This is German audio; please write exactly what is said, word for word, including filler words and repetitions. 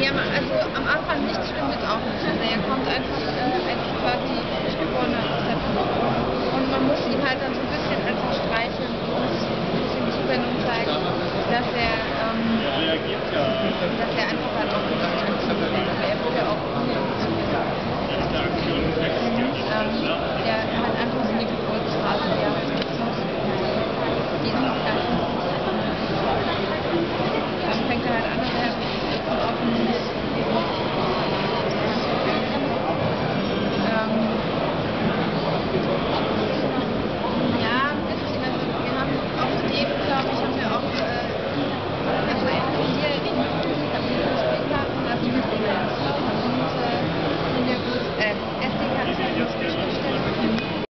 am, also am Anfang nicht stimmt es auch nicht. Also er kommt einfach äh, als quasi frisch geborener aus der Produktion. Und man muss ihn halt dann so ein bisschen einfach streicheln und muss ein bisschen Zuwendung zeigen, dass er, ähm, dass er einfach halt auch